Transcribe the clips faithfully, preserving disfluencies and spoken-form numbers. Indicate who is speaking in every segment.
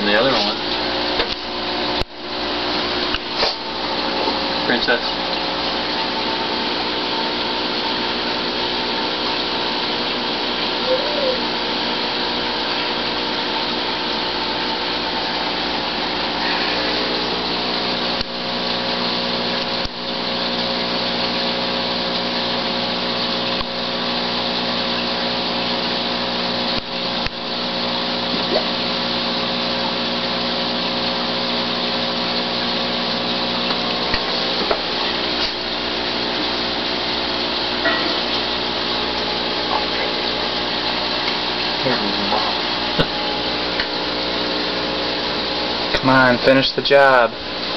Speaker 1: the other one. Princess.
Speaker 2: Come on, finish the job.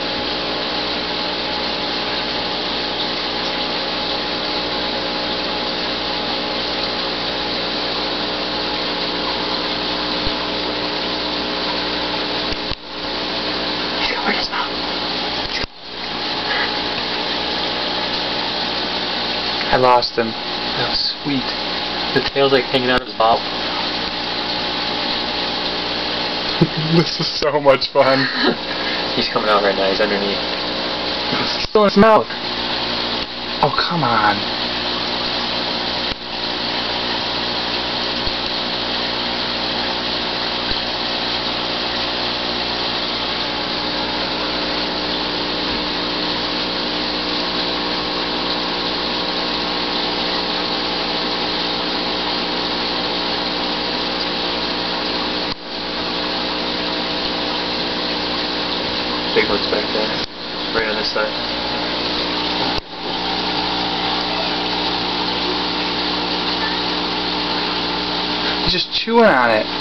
Speaker 2: I lost him.
Speaker 1: That was sweet. The tail's like hanging out of his mouth.
Speaker 2: This is so much fun.
Speaker 1: He's coming out right now. He's underneath.
Speaker 2: He's still in his mouth. Oh, come on.
Speaker 1: Big one's back there. Right on this side.
Speaker 2: He's just chewing on it.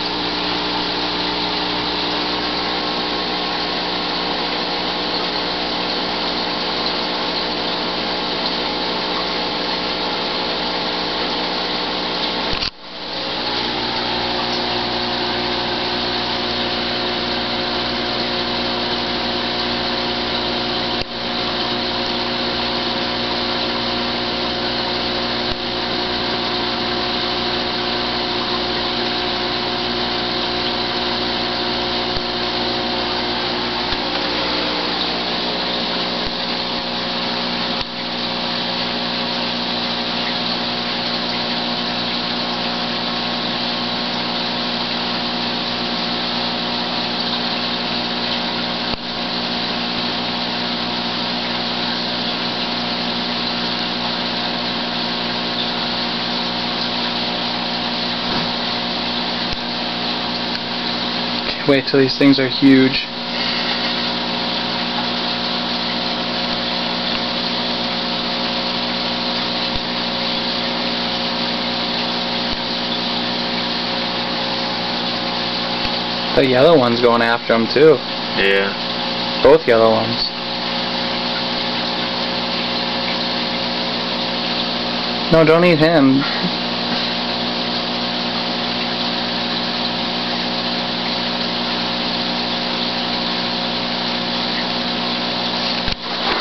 Speaker 2: Wait till these things are huge. The yellow one's going after him too.
Speaker 1: Yeah.
Speaker 2: Both yellow ones. No, don't eat him.